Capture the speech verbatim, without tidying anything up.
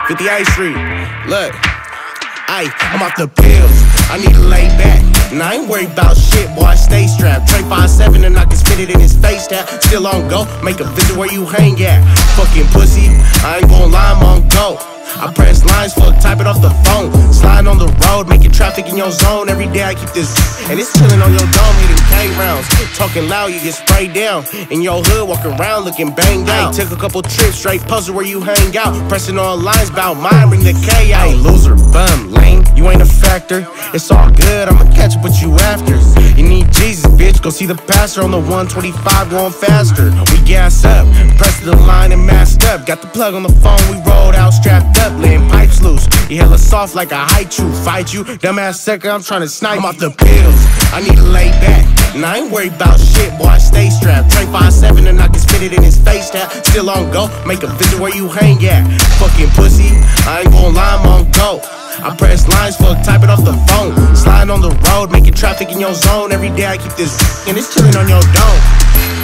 fifty-eighth Street. Look, ayy, I'm off the pills. I need to lay back. And I ain't worried about shit, boy, I stay strapped. Trey five seven and I can spit it in his face tap. Still on go, make a visit where you hang at. Fucking pussy, I ain't gon' lie, I'm on go. I press lines, fuck, type it off the phone. Sliding on the road, making traffic in your zone. Every day I keep this, and it's chilling on your dome, hitting K rounds. Talking loud, you get sprayed down. In your hood, walking around looking banged out. Took a couple trips, straight puzzle where you hang out. Pressing on lines, bout mine, bring the K out. Hey, loser, bum, lame, you ain't a factor. It's all good, I'ma catch up with you after. You need Jesus, bitch, go see the pastor on the one twenty-five going faster. We gas up, press the line and masked up. Got the plug on the phone, we rolled out, strapped up. Laying pipes loose, you hella soft like a hide you. Fight you, dumbass sucker, I'm tryna snipe. I'm off the pills, I need to lay back. And I ain't worried about shit, boy, I stay strapped. Trey five seven and I can spit it in his face tap. Still on go, make a visit where you hang at. Fucking pussy, I ain't gon' lie, I'm on go. I press lines, fuck, type it off the phone. Sliding on the road, making traffic in your zone. Every day I keep this, and it's chilling on your dome.